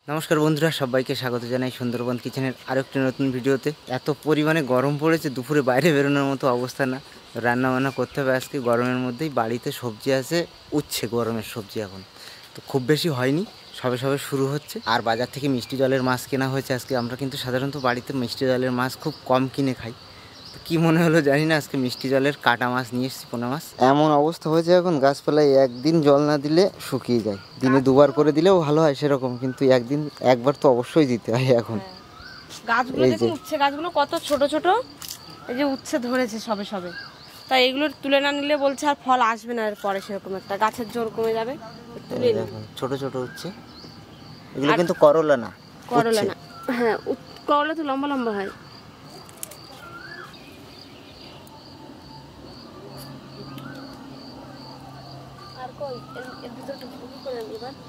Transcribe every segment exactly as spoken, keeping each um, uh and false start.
নমস্কার বন্ধুরা, সবাইকে স্বাগত জানাই সুন্দরবন কিচেনের আরেকটি নতুন ভিডিওতে। এত পরিমাণে গরম পড়েছে, দুপুরে বাইরে বেরোনোর মতো অবস্থা না। রান্না বান্না করতে হবে আজকে গরমের মধ্যেই। বাড়িতে সবজি আছে, উচ্ছে গরমের সবজি এখন তো খুব বেশি হয়নি, সবে সবে শুরু হচ্ছে। আর বাজার থেকে মিষ্টি জলের মাছ কেনা হয়েছে আজকে। আমরা কিন্তু সাধারণত বাড়িতে মিষ্টি জলের মাছ খুব কম কিনে খাই। তো কী মনে হলো জানি না, আজকে মিষ্টি জলের কাটা মাছ নিয়ে এসেছি, পোনা মাছ। এমন অবস্থা হয়েছে এখন, গাছপালায় একদিন জল না দিলে শুকিয়ে যায়। দিনে দুবার করে দিলেও ভালো হয় সেরকম, কিন্তু একদিন একবার তো অবশ্যই দিতে হয় এখন। গাছগুলো দেখুন, উচ্ছে গাছগুলো কত ছোট ছোট। এই যে উচ্ছে ধরেছে সবে সবে, তাই এগুলো তুলে না নিলে বলছে আর ফল আসবে না এরপরে, সেরকম একটা গাছের জোর কমে যাবে। ছোট ছোট উচ্ছে, এগুলো কিন্তু করলা না। করলা না, হ্যাঁ করলা তো লম্বা লম্বা হয়। আর কই এর ভিতরে ঢুকবো কি করে আমি এবার?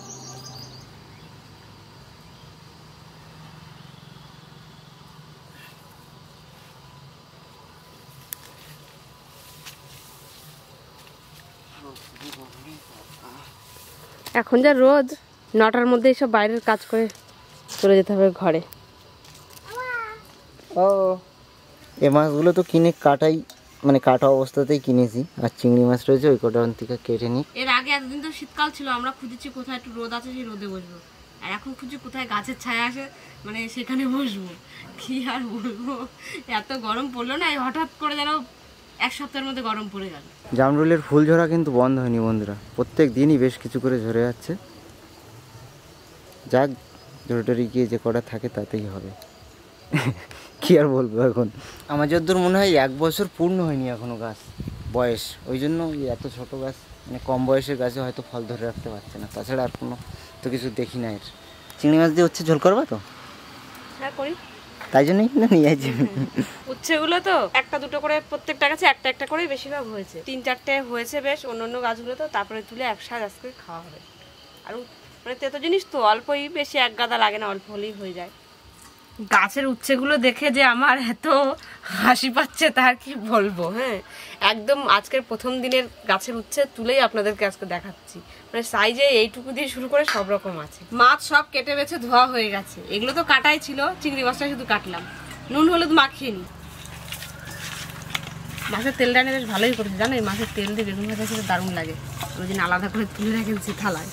এখন যা রোদ, নটার মধ্যে সব বাইরের কাজ করে চলে যেতে হবে ঘরে। ও এই মাছগুলো তো কিনে কাটাই, মানে কাটা অবস্থাতেই কিনেছি। আর চিংড়ি মাছ রয়েছে, ওই কটা থেকে কেটে নিই। এর আগে এতদিন তো শীতকাল ছিল, আমরা খুঁজেছি কোথায় একটু রোদ আছে সেই রোদে বসবো। আর এখন খুঁজছি কোথায় গাছের ছায়া আসে, মানে সেখানে বসবো। কি আর বলবো, এত গরম পড়লো না, হঠাৎ করে যেন এক সপ্তাহের মধ্যে গরম পড়ে গেল। জামরুলের ফুল ঝরা কিন্তু বন্ধ হয়নি বন্ধুরা, প্রত্যেক দিনই বেশ কিছু করে ঝরে যাচ্ছে। যাক, ঝরে গিয়ে যে কটা থাকে তাতেই হবে। কি আর বলবো এখন, আমার যতদূর মনে হয় এক বছর পূর্ণ হয়নি এখনো গাছ বয়স, ওই জন্য এত ছোট গাছ, মানে কম বয়সের গাছে হয়তো ফল ধরে রাখতে পারছে না। তাছাড়া আর কোনো তো কিছু দেখি না এর। চিংড়ি মাছ দিয়ে হচ্ছে ঝোল করবা তো? হ্যাঁ করি, তাই জন্যই না নিয়ে আসছি। উচ্ছেগুলো তো একটা দুটো করে প্রত্যেকটা গাছে একটা একটা করে বেশিরভাগ হয়েছে, তিন চারটে হয়েছে বেশ। অন্য অন্য গাছগুলো তো তারপরে তুলে একসাথে আজকে খাওয়া হবে। আর মানে তেতো জিনিস তো অল্পই, বেশি এক গাদা লাগে না, অল্প হলেই হয়ে যায়। গাছের উচ্ছেগুলো দেখে যে আমার এত হাসি পাচ্ছে তার কি বলবো। হ্যাঁ, একদম আজকের প্রথম দিনের গাছের উচ্ছে তুলেই আপনাদেরকে আজকে দেখাচ্ছি। মানে সাইজে এইটুকু দিয়ে শুরু করে সব রকম আছে। মাছ সব কেটে বেছে ধোয়া হয়ে গেছে, এগুলো তো কাটাই ছিল, চিংড়ি মাছটা শুধু কাটলাম, নুন হলুদ মাখিয়ে নি। মাছের তেলটা নিয়ে বেশ ভালোই করেছে জানো, এই মাছের তেল দিয়ে বেগুন ভাজা খেতে দারুণ লাগে। ওই দিন আলাদা করে তুলে রেখেছি থালায়।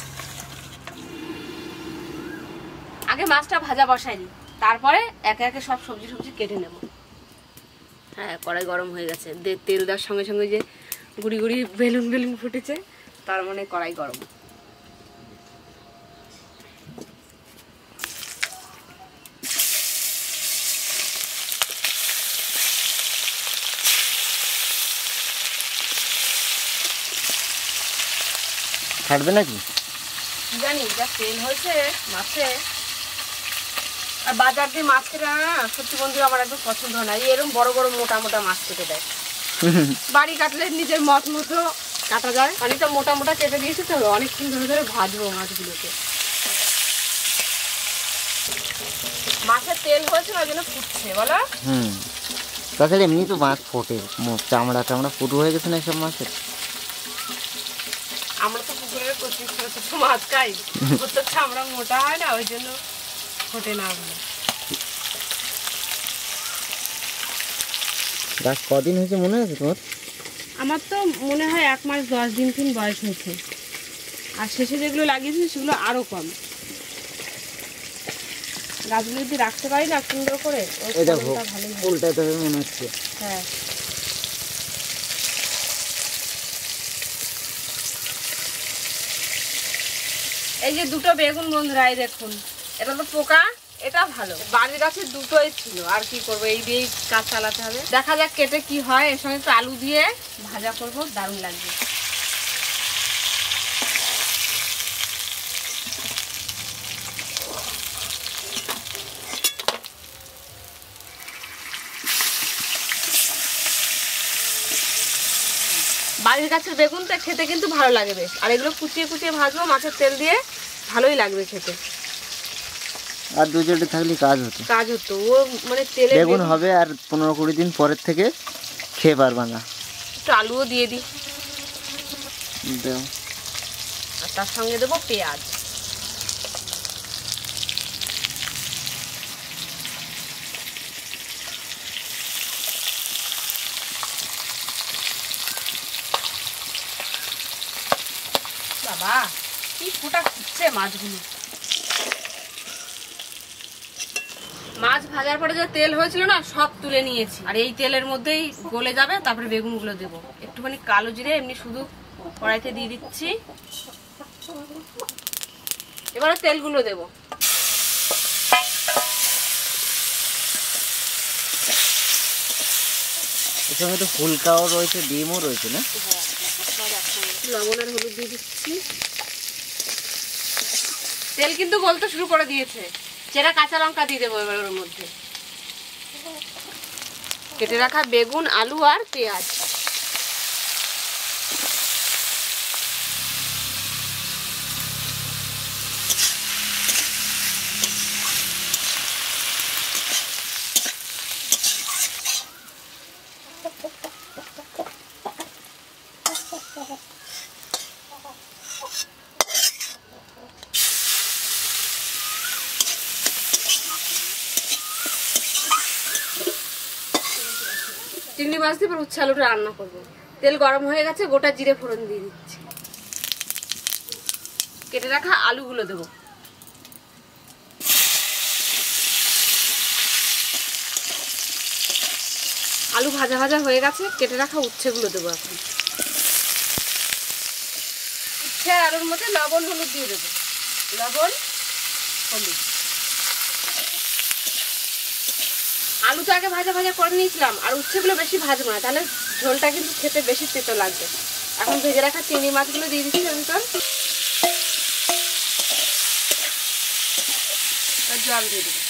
আগে মাছটা ভাজা বসাই নি, তারপরে একে একে সব সবজি সবজি কেটে নেব। হ্যাঁ, কড়াই গরম হয়ে গেছে, তেল দেওয়ার সঙ্গে সঙ্গে যে গুড়ি গুড়ি বেলুন বেলুন ফুটেছে, তার মানে কড়াই গরম। ছাড়বে নাকি জানি, যা তেল হয়েছে মাছে। আর বাজার দিয়ে মাছ কেটে না, সত্যি বন্ধু আমার একদম পছন্দ হয় না। এরকম বড় বড় মোটা মোটা মাছ কেটে দেয়। বাড়ি কাটলে নিজের মত মতো কাটা যায়, অনেকটা মোটা মোটা কেটে দিয়েছি তো, অনেকক্ষণ ধরে ধরে ভাজবো মাছগুলোকে। মাছের তেল হয়েছে ওই জন্য ফুটছে বলো। হুম, তাছাড়া এমনি তো মাছ ফোটে, চামড়া টামড়া ফুটো হয়ে গেছে না সব মাছের। আমরা তো পুকুরের প্রচুর ছোট ছোট মাছ খাই, ওর তো চামড়া মোটা হয় না, ওই জন্য ফোটে না। গাছ কদিন হয়েছে মনে আছে তোমার? আমার তো মনে হয় এক মাস দশ দিন তিন বয়স হয়েছে। আর শেষে যেগুলো লাগিয়েছি সেগুলো আরো কম। গাছগুলো যদি রাখতে পারি না সুন্দর করে, ফুলটা তো মনে হচ্ছে। হ্যাঁ, এই যে দুটো বেগুন বন্ধুরা, এই দেখুন, এটা তো পোকা, এটা ভালো। বাড়ির গাছে দুটোই ছিল, আর কি করবো, এই দিয়েই কাজ চালাতে হবে। দেখা যাক কেটে কি হয়। এর সঙ্গে একটু আলু দিয়ে ভাজা করবো, দারুণ লাগবে। বাড়ির গাছের বেগুন তো খেতে কিন্তু ভালো লাগে বেশ। আর এগুলো কুচিয়ে কুচিয়ে ভাজবো মাছের তেল দিয়ে, ভালোই লাগবে খেতে। আর দু চারটে থাকলে কাজ হতো কাজ হতো ও, মানে তেলে বেগুন হবে আর পনেরো কুড়ি দিন পরের থেকে খেয়ে পারবা না। একটু আলুও দিয়ে দিই, আর তার সঙ্গে দেবো পেঁয়াজ। বাবা কি ফোটা ফুটছে মাছগুলো। মাছ ভাজার পরে যে তেল হয়েছিল না সব তুলে নিয়েছি, আর এই তেলের মধ্যেই গলে যাবে। তারপরে বেগুনগুলো দেবো, একটুখানি কালো জিরে এমনি শুধু কড়াইতে দিয়ে দিচ্ছি। এবারে তেলগুলো দেবো। এর সঙ্গে তো ফুলকাও রয়েছে, ডিমও রয়েছে না? লবণ আর হলুদ দিয়ে দিচ্ছি। তেল কিন্তু গলতে শুরু করে দিয়েছে। চেরা কাঁচা লঙ্কা দিয়ে দেবো এবার ওর মধ্যে। কেটে রাখা বেগুন, আলু আর পেঁয়াজ। চিংড়ি মাছ দিয়ে উচ্ছে আলুটা রান্না করবো। তেল গরম হয়ে গেছে, গোটা জিরে ফোড়ন দিয়ে দিচ্ছি। কেটে রাখা আলুগুলো দেবো। আলু ভাজা ভাজা হয়ে গেছে, কেটে রাখা উচ্ছেগুলো দেবো এখন। উচ্ছে আর আলুর মধ্যে লবণ হলুদ দিয়ে দেবো। লবণ হলুদ। আলু তো আগে ভাজা ভাজা করে নিয়েছিলাম, আর উচ্ছেগুলো বেশি ভাজবো না, তাহলে ঝোলটা কিন্তু খেতে বেশি তেতো লাগবে। এখন ভেজে রাখা চিংড়ি মাছগুলো দিয়ে দিচ্ছি ভিতর। জল দিয়ে দেবো।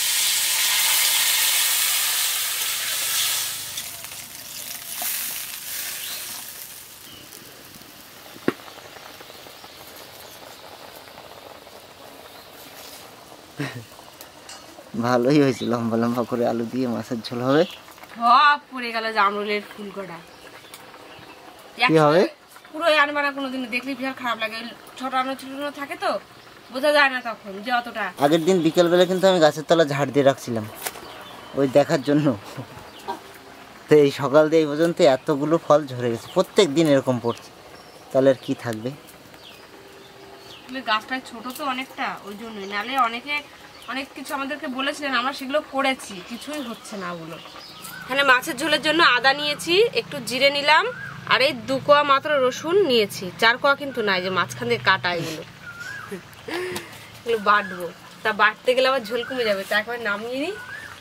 ভালোই হয়েছে, লম্বা লম্বা করে আলু দিয়ে মাছের ঝোল হবে। সব পড়ে গেল জামরুলের ফুল কটা। কি হবে? পুরো আনবানা কোনোদিন দেখলে বিশাল খারাপ লাগে। ছোটানো ছোটানো থাকে তো বোঝা যায় না তখন যে অতটা। আগের দিন বিকেলবেলা কিন্তু আমি গাছের তলা ঝাড় দিয়ে রাখছিলাম ওই দেখার জন্য। তো এই সকাল দিয়ে এই পর্যন্ত এতগুলো ফল ঝরে গেছে, প্রত্যেক দিন এরকম পড়ছে, তাহলে আর কি থাকবে। গাছটা ছোট তো অনেকটা, ওই জন্যই। নালে অনেকে অনেক কিছু আমাদেরকে বলেছিলেন, আমরা সেগুলো করেছি, কিছুই হচ্ছে না ওগুলো। এখানে মাছের ঝোলের জন্য আদা নিয়েছি, একটু জিরে নিলাম, আর এই দু কোয়া মাত্র রসুন নিয়েছি। চার কোয়া কিন্তু নাই, যে মাঝখান দিয়ে কাটা এগুলো। এগুলো বাটবো, তা বাটতে গেলে আবার ঝোল কমে যাবে, তা একবার নামিয়ে নিই।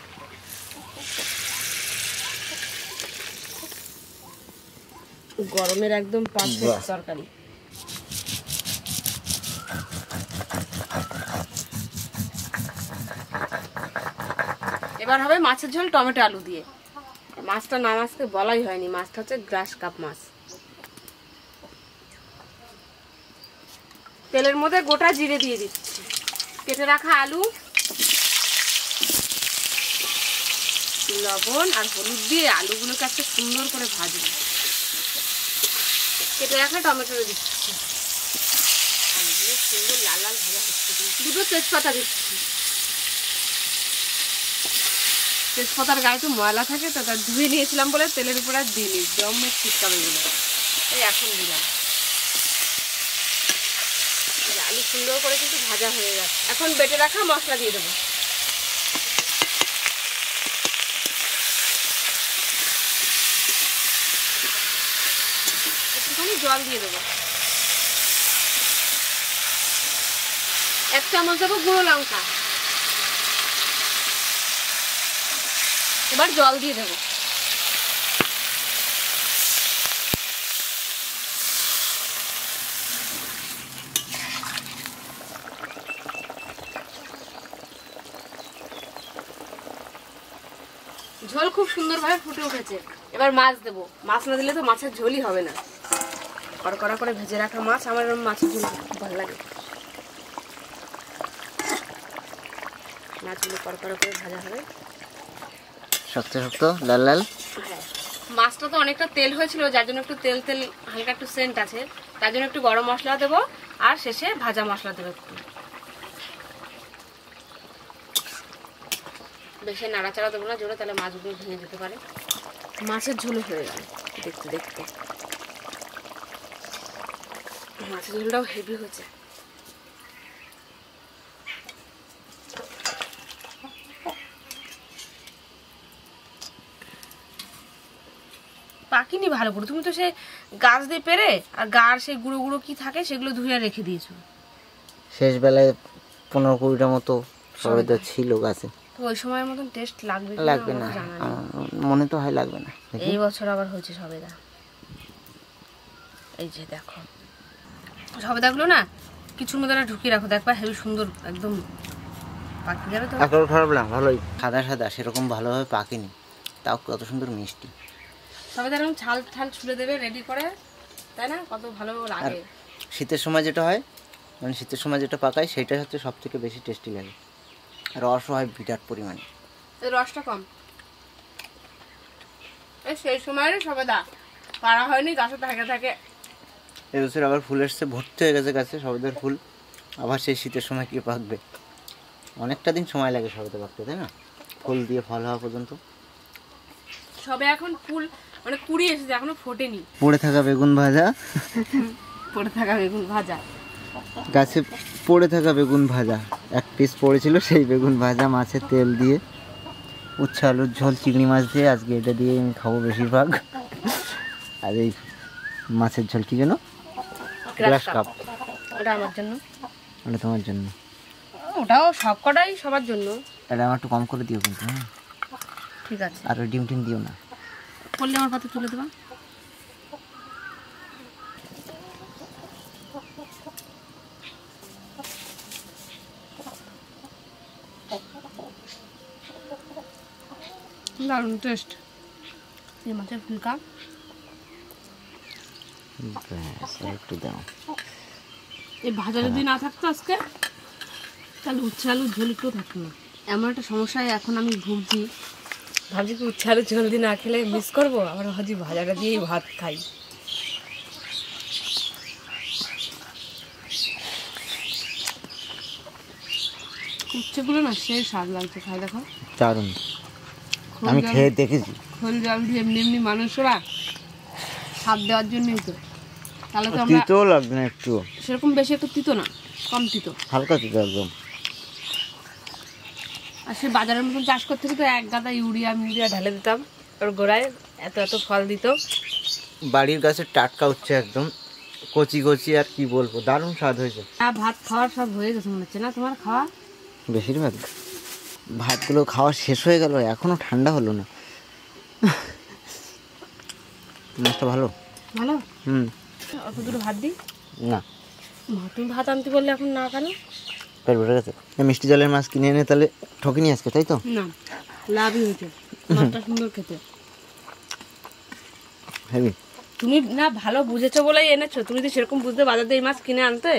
গরমের একদম পারফেক্ট তরকারি। এবার হবে মাছের ঝোল টমেটো আলু দিয়ে। মাছটা নাম আজকে বলাই হয়নি, মাছটা হচ্ছে গ্রাস কাপ মাছ। তেলের মধ্যে গোটা জিরে দিয়ে দিচ্ছি। কেটে রাখা আলু, লবণ আর হলুদ দিয়ে আলুগুলোকে একটা সুন্দর করে ভাজবো। কেটে রাখা টমেটো দিচ্ছি। আলুগুলো সুন্দর লাল লাল ভাজা হচ্ছে। দুটো তেজপাতা দিচ্ছি। তেজপাতার গায়ে তো ময়লা থাকে, তো তার ধুয়ে নিয়েছিলাম বলে তেলের উপর আর দিইনি, জমে ছিটকাবে এগুলো, তাই এখন দিলাম। আলু সুন্দর করে কিন্তু ভাজা হয়ে গেছে। এখন বেটে রাখা মশলা দিয়ে দেবো। একটুখানি জল দিয়ে দেবো। এক চামচ দেবো গুঁড়ো লঙ্কা। এবার জল দিয়ে দেবো। ঝোল খুব সুন্দরভাবে ফুটে উঠেছে। এবার মাছ দেবো। মাছ না দিলে তো মাছের ঝোলই হবে না। কড়কড়া করে ভেজে রাখা মাছ, আমার মাছের ঝোল খুব ভালো লাগে। মাছগুলো কড়কড়া করে ভাজা হবে, শক্ত শক্ত লাল লাল। হ্যাঁ, মাছটা তো অনেকটা তেল হয়েছিল, যার জন্য একটু তেল তেল হালকা একটু সেন্ট আছে, তার জন্য একটু গরম মশলা দেবো, আর শেষে ভাজা মশলা দেবো একটু। বেশি নাড়াচাড়া দেবো না জোরে, তাহলে মাছগুলো ভেঙে যেতে পারে। মাছের ঝোল হয়ে গেল দেখতে দেখতে। মাছের ঝোলটাও হেভি হয়েছে। পাকিনি ভালো করে, তুমি তো সে গাছ দিয়ে পেরে আর গার সেই গুঁড়ো গুঁড়ো কি থাকে সেগুলো ধুয়ে রেখে দিয়েছো। শেষ বেলায় পনেরো কুড়িটা মতো সবেদা ছিল গাছে। তো ওই সময়ের মতন টেস্ট লাগবে লাগবে না, মনে তো হয় লাগবে না। এই বছর আবার হয়েছে সবেদা। এই যে দেখো সবেদাগুলো না কিছুর মধ্যে ঢুকিয়ে রাখো, দেখবা হেবি সুন্দর একদম পাকি যাবে। তো এখন খারাপ না, ভালোই সাদা সাদা, সেরকম ভালোভাবে পাকেনি, তাও কত সুন্দর মিষ্টি। সবেদা এরকম ছাল ছাল ছুলে দেবে রেডি করে, তাই না? কত ভালো লাগে। শীতের সময় যেটা হয়, মানে শীতের সময় যেটা পাকায় সেটা হচ্ছে সব থেকে বেশি টেস্টি লাগে। রসও হয় বিরাট পরিমাণে, রসটা কম। এই সেই সময়ের সবেদা পাড়া হয়নি, গাছে থাকে থাকে। এবছর আবার ফুল এসছে, ভর্তি হয়ে গেছে গাছে সবেদার ফুল। আবার সেই শীতের সময় কি পাকবে, অনেকটা দিন সময় লাগে সবেদা পাকতে, তাই না? ফুল দিয়ে ফল হওয়া পর্যন্ত। সবে এখন ফুল মানে কুড়ি এসেছে, এখনো ফোটেনি। পড়ে থাকা বেগুন ভাজা, পড়ে থাকা বেগুন ভাজা, গাছে পড়ে থাকা বেগুন ভাজা, এক পিস পড়েছিল সেই বেগুন ভাজা মাছের তেল দিয়ে, উচ্ছে আলুর ঝোল চিংড়ি মাছ দিয়ে, আজকে এটা দিয়ে আমি খাবো বেশিরভাগ। আর এই মাছের ঝোল কি যেন, গ্লাস কাপ, ওটা আমার জন্য, ওটা তোমার জন্য। ওটাও সব কটাই সবার জন্য। এটা আমার একটু কম করে দিও কিন্তু, হ্যাঁ ঠিক আছে। আর ওই ডিম টিম দিও না, করলে আমার পাতে তুলে দেবা। দারুণ টেস্ট এই মাছের ফুলকা। একটু দাও। এই ভাজা যদি না থাকতো আজকে, তাহলে উচ্ছে আলুর ঝোল একটু থাকতো না। এমন একটা সমস্যায় এখন আমি ভুগছি, ভাবছি কি উচ্ছে আলুর ঝোল দিয়ে না খেলে মিস করবো, আবার ভাজি ভাজাটা দিয়েই ভাত খাই। উচ্ছেগুলো না সেই স্বাদ লাগছে, খাই দেখো দারুণ, আমি খেয়ে দেখেছি। খোল জল দিয়ে এমনি এমনি মানুষরা স্বাদ দেওয়ার জন্যই তো, তাহলে তো আমরা তিতো লাগবে না একটু, সেরকম বেশি একটু তিতো না, কম তিতো, হালকা তিতো একদম। আর সে বাজারের মতন চাষ করতে তো এক গাদা ইউরিয়া মিউরিয়া ঢেলে দিতাম ওর গোড়ায়, এত এত ফল দিত। বাড়ির গাছের টাটকা উচ্ছে একদম কচি কচি, আর কি বলবো, দারুণ স্বাদ হয়েছে। হ্যাঁ, ভাত খাওয়ার সব হয়ে গেছে মনে হচ্ছে না তোমার খাওয়া? বেশিরভাগ ভাতগুলো খাওয়া শেষ হয়ে গেল, এখনো ঠান্ডা হলো না। মাছটা ভালো ভালো। হুম, অত দুটো ভাত দিই না, তুমি ভাত আনতে বললে এখন না কেন? পেট ভরে গেছে। মিষ্টি জলের মাছ কিনে এনে তাহলে ঠকিনি আজকে, তাই তো? না, লাভই হয়েছে, মাছটা সুন্দর খেতে। হেবি। তুমি না ভালো বুঝেছো বলেই এনেছো, তুমি তো সেরকম বুঝতে বাজার দিয়ে এই মাছ কিনে আনতে।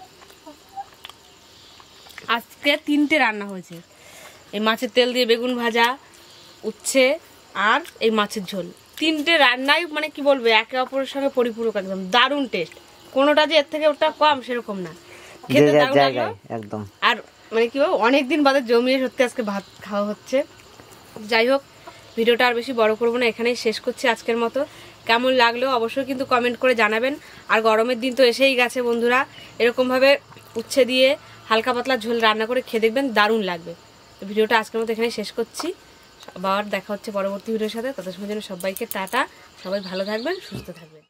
আজকে তিনটে রান্না হয়েছে, এই মাছের তেল দিয়ে বেগুন ভাজা, উচ্ছে আর এই মাছের ঝোল। তিনটে রান্নাই মানে কি বলবো, একে অপরের সঙ্গে পরিপূরক, একদম দারুণ টেস্ট। কোনোটা যে এর থেকে ওটা কম সেরকম না, খেতে দারুণ লাগলো একদম। আর মানে কি বলবো, অনেকদিন বাদে জমিয়ে সত্যি আজকে ভাত খাওয়া হচ্ছে। যাই হোক, ভিডিওটা আর বেশি বড় করবো না, এখানেই শেষ করছি আজকের মতো। কেমন লাগলো অবশ্যই কিন্তু কমেন্ট করে জানাবেন। আর গরমের দিন তো এসেই গেছে বন্ধুরা, এরকমভাবে উচ্ছে দিয়ে হালকা পাতলা ঝোল রান্না করে খেয়ে দেখবেন, দারুণ লাগবে। ভিডিওটা আজকের মতো এখানেই শেষ করছি, আবার দেখা হচ্ছে পরবর্তী ভিডিওর সাথে। তত সময় যেন সবাইকে টাটা, সবাই ভালো থাকবেন, সুস্থ থাকবেন।